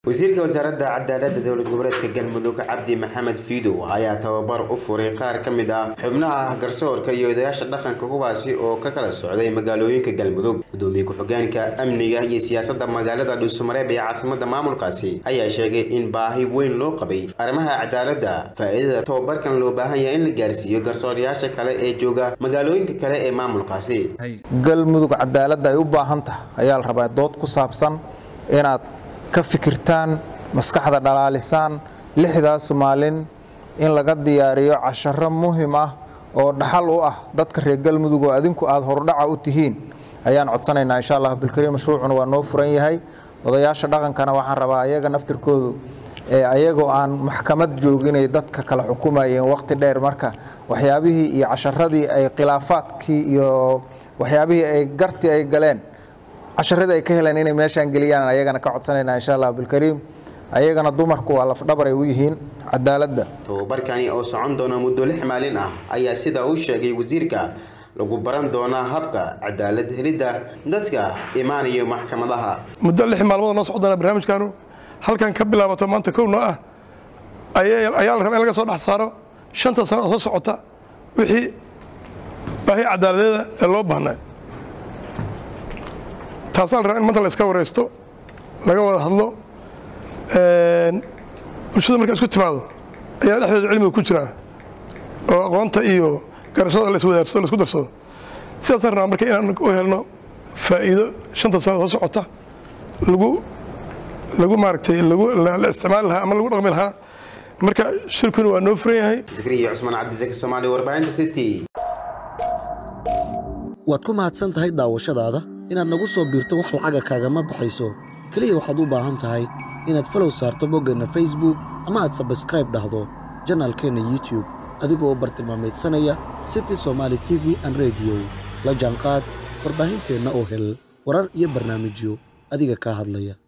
wasiirka wasaaradda cadaaladda dowlad goboleedka Galmudug Cabdi Maxamed Fiido ayaa tababar u furay qaar ka mid ah xubnaha garsoorka iyo odayaasha dhaqanka kuwaasi oo ka kala socday magaalooyinka Galmudug. Gudoomiye ku-xigeenka amniga iyo siyaasadda magaalada Dhuusamareeb ee caasimadda maamulkaasi ayaa sheegay in baahi weyn loo qabay arrimaha cadaaladda. Faa'iidada tababarkan loo baahan yahay in la gaarsiiyo garsoorayaasha kale ee jooga magaalooyinka kale ee maamulkaasi. Galmudug cadaaladda ay u baahan tahay ayaa la rabaa dood ku saabsan inaad ka fikirtaan maskaxda dhalaalisaan lixdaas maalin in laga diyaariyo casharo muhiim ah oo dhaxal u ah dadka reer Galmudug oo adinku aad hordhaca u tihiin ayaan codsanaynaa insha Allah bilkariim. mashruucuna waa noo furan yahay. odayaasha dhaqankana waxaan rabaa ayaga naftirkoodu ayagoo aan maxkamad joogin ay dadka kala xukumayeen waqti dheer marka waxyaabihii iyo casharadii ay khilaafaadkii iyo waxyaabihii ay garti ay galeen casharada ay ka heleen inay meeshan galiyaan ayagana ka codsanayna insha Allah bilkariim. ayagana dumarku waa laf dhabar ay u yihiin cadaaladda. tababarkani oo socon doona muddo 6 maalin ah ayaa sida uu sheegay wasiirka lagu baran doona habka cadaalad helidda dadka imaanaya maxkamadaha. muddo 6 maalmood noo socdana barnaamijkanu halkan ka bilaabato maanta kowno ah ayaa la rabaa in laga soo dhax saaro 5 sano oo socota wixii baahi cadaaladeeda ee loo baahnaa. taasal raan maanta la iska wareysto laga wada hadlo bulshada marka isku timaado ayaa dhexdeeda cilmiga ku jira oo aqoonta iyo garashada la iswadaarsado la isku darsado. sidaas arna marka inaan u helno faa'iido 5 sano oo socota lagu maaragtay la isticmaal lahaa ama lagu dhaqmi lahaa. marka shirkuna waa noo furan yahay. Zakariya Cusman Cabdi Soomaali warbaahinta City. waad ku mahadsan tahay daawashadaada inaad nagu soo biirto wax lacag kaaga ma baxayso kaliya waxaad u baahan tahay inaad follow saarto boggana Facebook ama aad subscribe dhahdo channelkeena YouTube adigoo bartilmaameedsanaya City Somali TV and Radio la jaanqaad warbaahinteena oo hel warar iyo barnaamijyo adiga ka hadlaya.